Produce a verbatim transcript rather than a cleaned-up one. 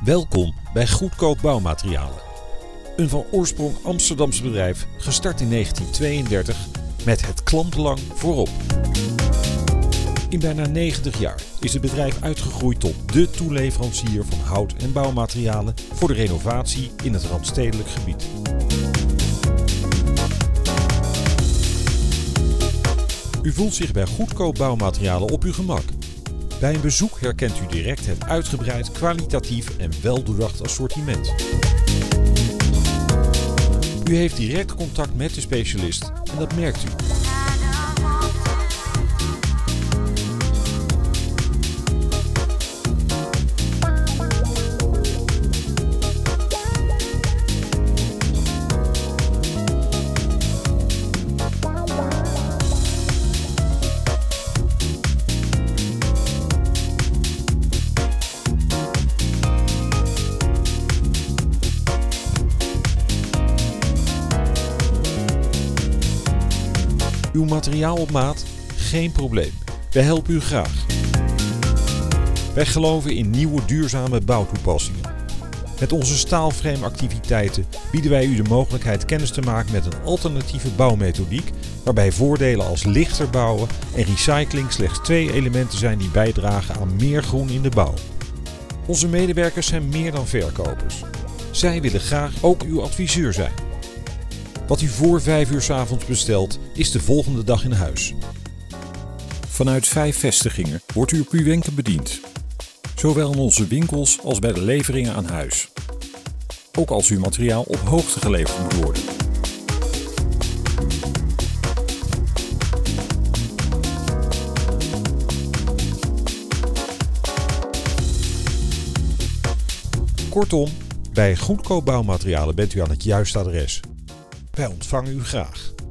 Welkom bij Goedkoop Bouwmaterialen. Een van oorsprong Amsterdamse bedrijf, gestart in negentien tweeëndertig met het klantenbelang voorop. In bijna negentig jaar is het bedrijf uitgegroeid tot dé toeleverancier van hout- en bouwmaterialen voor de renovatie in het randstedelijk gebied. U voelt zich bij Goedkoop Bouwmaterialen op uw gemak. Bij een bezoek herkent u direct het uitgebreid, kwalitatief en weldoordacht assortiment. U heeft direct contact met de specialist en dat merkt u. Uw materiaal op maat? Geen probleem. Wij helpen u graag. Wij geloven in nieuwe duurzame bouwtoepassingen. Met onze staalframe activiteiten bieden wij u de mogelijkheid kennis te maken met een alternatieve bouwmethodiek waarbij voordelen als lichter bouwen en recycling slechts twee elementen zijn die bijdragen aan meer groen in de bouw. Onze medewerkers zijn meer dan verkopers. Zij willen graag ook uw adviseur zijn. Wat u voor vijf uur 's avonds bestelt, is de volgende dag in huis. Vanuit vijf vestigingen wordt u op uw wenken bediend. Zowel in onze winkels als bij de leveringen aan huis. Ook als uw materiaal op hoogte geleverd moet worden. Kortom, bij Goedkoop Bouwmaterialen bent u aan het juiste adres. Wij ontvangen u graag.